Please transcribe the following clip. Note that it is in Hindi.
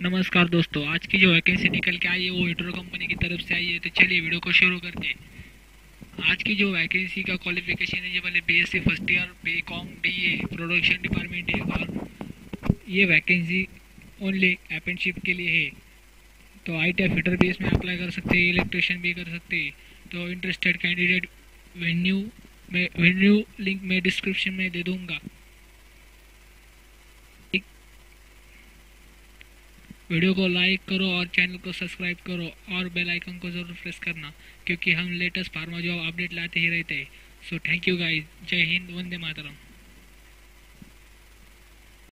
नमस्कार दोस्तों, आज की जो वैकेंसी निकल के आई है वो हेटेरो कंपनी की तरफ से आई है। तो चलिए वीडियो को शुरू करते हैं। आज की जो वैकेंसी का क्वालिफिकेशन है ये वाले BSc first year BCom BA production department है और ये वैकेंसी ओनली अप्रेंटिसशिप के लिए है। तो ITF फिटर भी इसमें अप्लाई कर सकते हैं, इलेक्ट्रिशियन भी कर सकते हैं। तो इंटरेस्टेड कैंडिडेट वेन्यू लिंक मैं डिस्क्रिप्शन में दे दूंगा। वीडियो को लाइक करो और चैनल को सब्सक्राइब करो और बेल आइकन को ज़रूर प्रेस करना, क्योंकि हम लेटेस्ट फार्मा जॉब अपडेट लाते ही रहते हैं। सो थैंक यू गाइस, जय हिंद, वंदे मातरम।